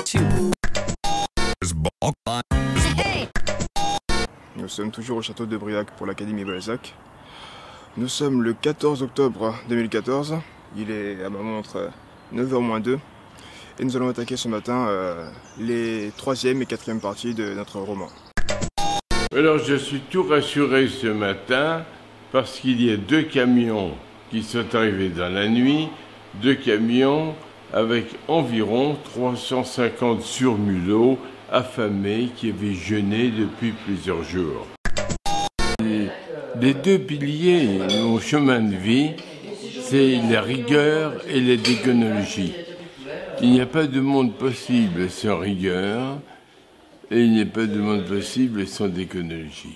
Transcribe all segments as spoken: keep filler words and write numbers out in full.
Nous sommes toujours au château de Briac pour l'Académie Balzac. Nous sommes le quatorze octobre deux mille quatorze. Il est à ma montre neuf heures moins deux. Et nous allons attaquer ce matin euh, les troisième et quatrième parties de notre roman. Alors je suis tout rassuré ce matin parce qu'il y a deux camions qui sont arrivés dans la nuit, deux camions avec environ trois cent cinquante surmulots affamés qui avaient jeûné depuis plusieurs jours. Les, les deux piliers de mon chemin de vie, c'est la rigueur et la déontologie. Il n'y a pas de monde possible sans rigueur et il n'y a pas de monde possible sans déontologie.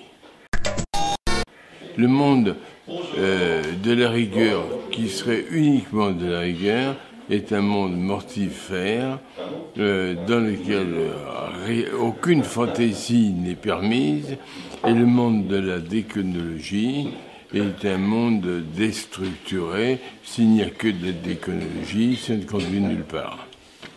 Le monde euh, de la rigueur, qui serait uniquement de la rigueur, est un monde mortifère euh, dans lequel euh, aucune fantaisie n'est permise, et le monde de la déontologie est un monde déstructuré. S'il n'y a que de la déontologie, ça ne conduit nulle part.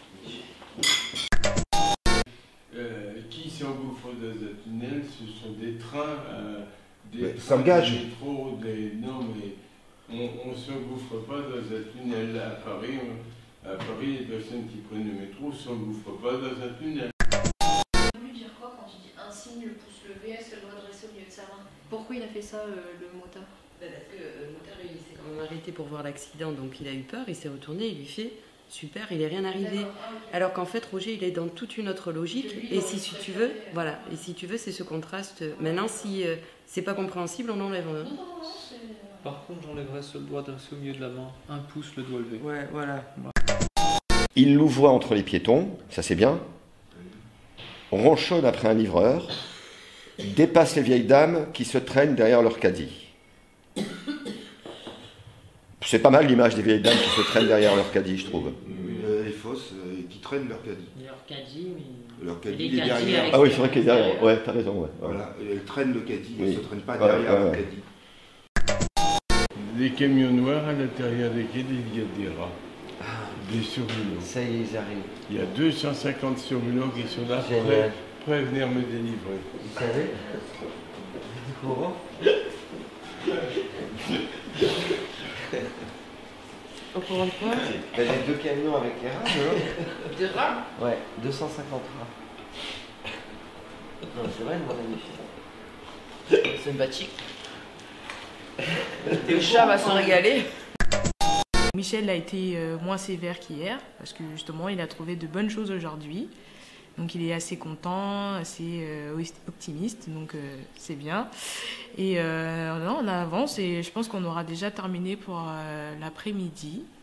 Euh, qui s'engouffre dans un tunnel, ce sont des trains, euh, des s'engagent. métros, des... Non, mais on ne s'engouffre pas dans un tunnel. À Paris, on... à Paris, les personnes qui prennent le métro ne s'engouffrent pas dans un tunnel. Tu veux dire quoi quand tu dis un signe, le pouce levé, elle se doit dresser au milieu de sa main? Pourquoi il a fait ça, euh, le motard? Parce que euh, le motard, il s'est quand même arrêté pour voir l'accident, donc il a eu peur, il s'est retourné, il lui fait super, il n'est rien arrivé. Alors qu'en fait, Roger, il est dans toute une autre logique, et si, si tu veux, voilà, et si tu veux, c'est ce contraste. Maintenant, si euh, c'est pas compréhensible, on enlève. Hein. Par contre, j'enlèverais ce doigt dressé au milieu de la main, un pouce, le doigt levé. Ouais, voilà. Il louvoie entre les piétons, ça c'est bien. Ronchonne après un livreur. Dépasse les vieilles dames qui se traînent derrière leur caddie. C'est pas mal l'image des vieilles dames qui se traînent derrière leur caddie, je trouve. Euh, les fausses euh, qui traînent leur caddie. Leur caddie, mais... Leur caddie, il les est derrière. Ah oui, c'est vrai qu'il est derrière. Ouais, t'as raison. Ouais. Voilà, elles traînent le caddie, elles Oui. ne se traînent pas Ouais, derrière ouais, leur ouais. caddie. Des camions noirs à l'intérieur desquels il y a des rats, des surmulots. Ça y est, ils arrivent. Il y a deux cent cinquante surmulots qui sont là, Génial. prêts, prêts à venir me délivrer. Vous savez, au courant. Au courant de quoi? Ben, les deux camions avec les rats, non? De rats? Ouais, deux cent cinquante rats. Non, c'est vrai, une bonne magnifique. Sympathique. Le chat va se régaler. Michel a été euh, moins sévère qu'hier, parce que justement il a trouvé de bonnes choses aujourd'hui. Donc il est assez content, assez euh, optimiste, donc euh, c'est bien. Et euh, non, on avance et je pense qu'on aura déjà terminé pour euh, l'après-midi.